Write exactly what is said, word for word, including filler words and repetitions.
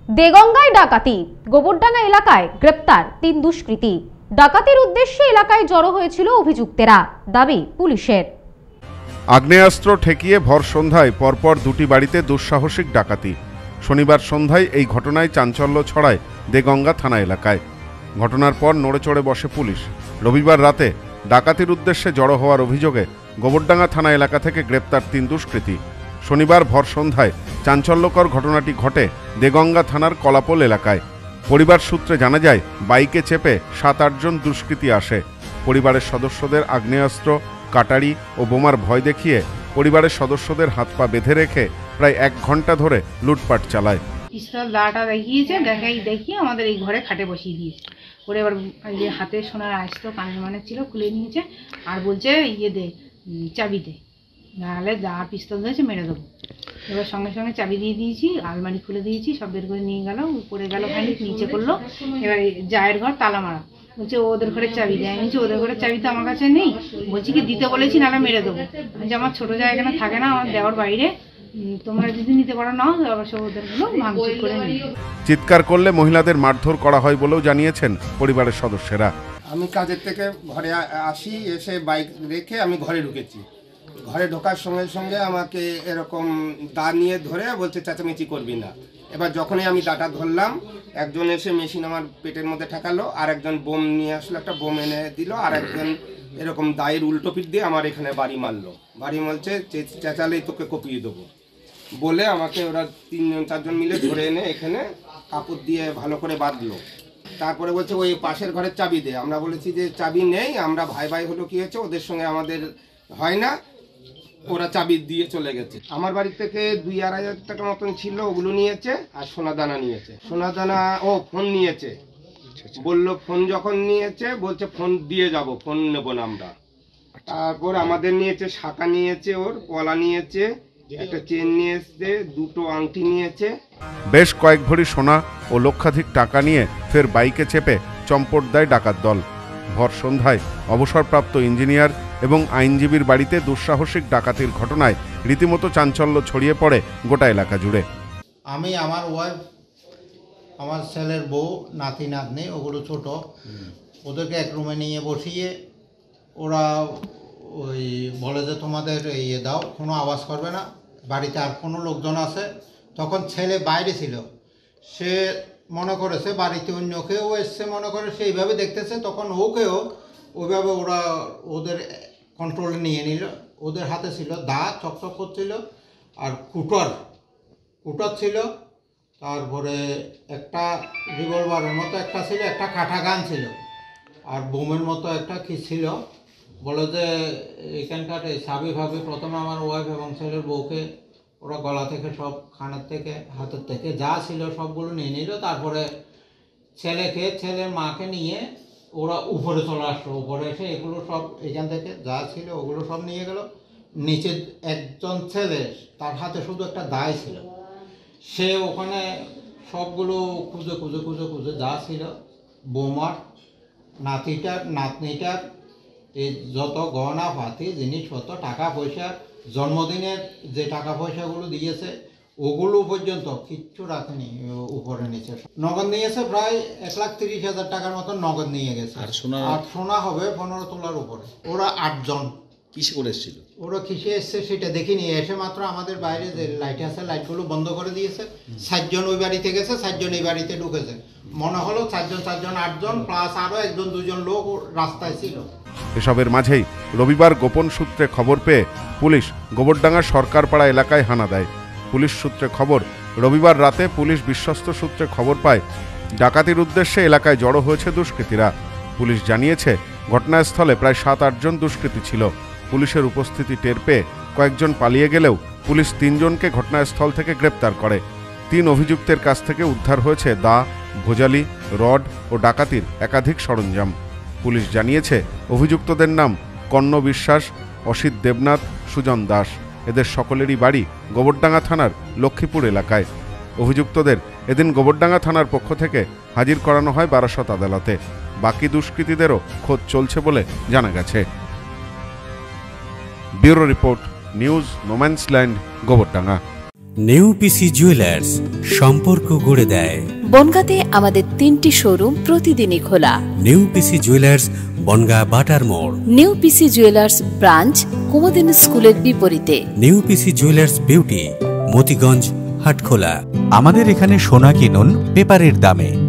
দেগঙ্গায় ডাকাতি, গোবরডাঙ্গা এলাকায় গ্রেপ্তার তিন দুষ্কৃতী। ডাকাতির উদ্দেশ্যে এলাকায় জড়ো হয়েছিল অভিযুক্তেরা, দাবি পুলিশের। আগ্নেয়াস্ত্র ঠেকিয়ে ভর সন্ধ্যায় পরপর দুটি বাড়িতে দুঃসাহসিক ডাকাতি। শনিবার সন্ধ্যায় এই ঘটনায় চাঞ্চল্য ছড়ায় দেগঙ্গা থানা এলাকায়। ঘটনার পর নড়েচড়ে বসে পুলিশ। রবিবার রাতে ডাকাতির উদ্দেশ্যে জড়ো হওয়ার অভিযোগে গোবরডাঙ্গা থানা এলাকা থেকে গ্রেপ্তার তিন দুষ্কৃতী। শনিবার ভর সন্ধ্যায় চাঞ্চল্যকর ঘটনাটি ঘটে দেগঙ্গা থানার কলাপোল এলাকায়। পরিবার সূত্রে জানা যায়, বাইকে চেপে সাত আটজন দুষ্কৃতী আসে। পরিবারের সদস্যদের আগ্নেয়াস্ত্র, কাটারি ও বোমার ভয় দেখিয়ে পরিবারের সদস্যদের হাত পা বেঁধে রেখে প্রায় এক ঘন্টা ধরে লুটপাট চালায়। পিস্তল দাটা দেখিয়েছে, দেখাই দেখিয়ে আমাদের এই ঘরে খাটে বসিয়ে দিয়েছে। ওরে এবার যে হাতে সোনার আসতো কানের মানে ছিল খুলে নিয়েছে, আর বলছে ইয়ে দে চাবি দে, নাহলে যা পিস্তল ধরেছে মেরে দেবো। এবার সঙ্গে সঙ্গে চাবি দিয়ে দিয়েছি, আলমারি খুলে দিয়েছি, সব বের করে নিয়ে গেল। উপরে গেল খানিক, নিচে করলো। এবার জায়ের ঘর তালা মারা, বলছে ওদের ঘরে চাবি দেয়। আমি বলছি ওদের ঘরে চাবি তো আমার কাছে নেই, বলছি কি দিতে বলেছি নাহলে মেরে দেবো। যে আমার ছোটো জায়গা এখানে থাকে না, আমার দেওয়ার বাইরে, তোমরা যদি নিতে পারো নাও। অবশ্য ওদেরগুলো ভাঙচুর করে নিই। চিৎকার করলে মহিলাদের মারধর করা হয় বলেও জানিয়েছেন পরিবারের সদস্যরা। আমি কাজের থেকে ঘরে আসি, এসে বাইক রেখে আমি ঘরে ঢুকেছি। ঘরে ঢোকার সঙ্গে সঙ্গে আমাকে এরকম দা নিয়ে ধরে বলছে চেঁচামেচি করবি না। এবার যখনই আমি দাটা ধরলাম, একজন এসে মেশিন আমার পেটের মধ্যে ঠেকালো, আর একজন বোম নিয়ে আসলো, একটা বোম এনে দিল, আর একজন এরকম দায়ের উল্টো পিঠ দিয়ে আমার এখানে বাড়ি মারলো। বাড়ি মারছে, চেঁচালেই তোকে কপিয়ে দেবো বলে আমাকে ওরা তিনজন চারজন মিলে ধরে এনে এখানে কাপড় দিয়ে ভালো করে বাঁধলো। তারপরে বলছে ওই পাশের ঘরের চাবি দে। আমরা বলেছি যে চাবি নেই, আমরা ভাই ভাই হলো, কি হয়েছে ওদের সঙ্গে আমাদের হয় না। ওরা চাবি দিয়ে চলে গেছে। আমার বাড়ি থেকে দুই আড়াই হাজার টাকা মতন ছিল, ওগুলো নিয়েছে। আর সোনাদানা নিয়েছে, সোনাদানা ও ফোন নিয়েছে। বললো ফোন যখন নিয়েছে, বলছে ফোন দিয়ে যাব, ফোন নেবো না আমরা। তারপর আমাদের নিয়েছে, শাঁখা নিয়েছে, ওর পলা নিয়েছে, একটা চেন নিয়ে এসছে, দুটো আংটি নিয়েছে। বেশ কয়েক ভরি সোনা ও লক্ষাধিক টাকা নিয়ে ফের বাইকে চেপে চম্পট দেয় ডাকাত দল। ভর সন্ধ্যায় অবসরপ্রাপ্ত ইঞ্জিনিয়ার এবং আইনজীবীর বাড়িতে দুঃসাহসিক ডাকাতির ঘটনায় রীতিমতো চাঞ্চল্য ছড়িয়ে পড়ে গোটা এলাকা জুড়ে। আমি, আমার ওয়াইফ, আমার ছেলের বউ, নাতি নাতনি, ওগুলো ছোট, ওদেরকে এক রুমে নিয়ে বসিয়ে ওরা ওই বলে যে তোমাদের ইয়ে দাও, কোনো আওয়াজ করবে না, বাড়িতে আর কোনো লোকজন আছে। তখন ছেলে বাইরে ছিল, সে মনে করেছে বাড়িতে অন্য কেউ এসছে, মনে করে সেইভাবে দেখতেছে। তখন ওকেও ওইভাবে ওরা ওদের কন্ট্রোলে নিয়ে নিল। ওদের হাতে ছিল দা, চকচক করছিল, আর কুটার কুটার ছিল, তারপরে একটা রিভলভারের মতো একটা ছিল, একটা কাঠা গান ছিল, আর বোমের মতো একটা কি ছিল। বলে যে এখানকার এই সাবি ভাবি প্রথমে আমার ওয়াইফ এবং ছেলের বউকে ওরা গলা থেকে, সব খানের থেকে, হাতের থেকে যা ছিল সবগুলো নিয়ে নিল। তারপরে ছেলেকে, ছেলের মাকে নিয়ে ওরা উপরে চলে আসলো। উপরে এসে এগুলো সব এখান থেকে যা ছিল ওগুলো সব নিয়ে গেল। নিচে একজন ছেলে, তার হাতে শুধু একটা দায় ছিল, সে ওখানে সবগুলো খুঁজে খুঁজে খুঁজে খুঁজে যা ছিল, বোমার, নাতিটার, নাতনিটার এই যত গহনা পাতি জিনিসপত্র, টাকা পয়সা, জন্মদিনের যে টাকা পয়সাগুলো দিয়েছে ওগুলো পর্যন্ত কিচ্ছু রাখেনি। উপরে নিচে নগদ নিয়েছে, প্রায় এক লাখ তিরিশ হাজার টাকার মতো নগদ নিয়ে গেছে। আর সোনা, আর সোনা হবে পনেরো তোলার উপরে। ওরা আটজন। কিসে করে এসেছিল? ওরা কিসে এসছে সেটা দেখিনি। এসে মাত্র আমাদের বাইরে যে লাইট আছে, লাইটগুলো বন্ধ করে দিয়েছে। চারজন ওই বাড়িতে গেছে, চারজন এই বাড়িতে ঢুকেছে। মনে হলো চারজন চারজন আটজন, প্লাস আরও একজন দুজন লোক রাস্তায় ছিল। এসবের মাঝেই রবিবার গোপন সূত্রে খবর পেয়ে পুলিশ গোবরডাঙ্গা সরকারপাড়া এলাকায় হানা দেয়। পুলিশ সূত্রে খবর, রবিবার রাতে পুলিশ বিশ্বস্ত সূত্রে খবর পায় ডাকাতির উদ্দেশ্যে এলাকায় জড়ো হয়েছে দুষ্কৃতীরা। পুলিশ জানিয়েছে, ঘটনাস্থলে প্রায় সাত আটজন দুষ্কৃতী ছিল। পুলিশের উপস্থিতি টের পেয়ে কয়েকজন পালিয়ে গেলেও পুলিশ তিনজনকে ঘটনাস্থল থেকে গ্রেপ্তার করে। তিন অভিযুক্তের কাছ থেকে উদ্ধার হয়েছে দা, ভোজালি, রড ও ডাকাতির একাধিক সরঞ্জাম। পুলিশ জানিয়েছে, অভিযুক্তদের নাম কন্ন বিশ্বাস, অসিত দেবনাথ, সুজন দাস। এদের সকলেরই বাড়ি গোবরডাঙ্গা থানার লক্ষ্মীপুর এলাকায়। অভিযুক্তদের এদিন গোবরডাঙ্গা থানার পক্ষ থেকে হাজির করানো হয় বারাসত আদালতে। বাকি দুষ্কৃতীদেরও খোঁজ চলছে বলে জানা গেছে। Bureau report, News No Man's Land, Gobardanga. New PC Jewellers, সম্পর্ক গড়ে দেয়। বনগাঁতে আমাদের তিনটি শোরুম প্রতিদিনই খোলা। নিউ পিসি জুয়েলার্স, বনগাঁ বাটার মোড়। New PC Jewellers branch, Kumudini স্কুলের বিপরীতে। New PC Jewellers beauty, Motiganj, Hatkhola. আমাদের এখানে সোনা কিনুন পেপারের দামে।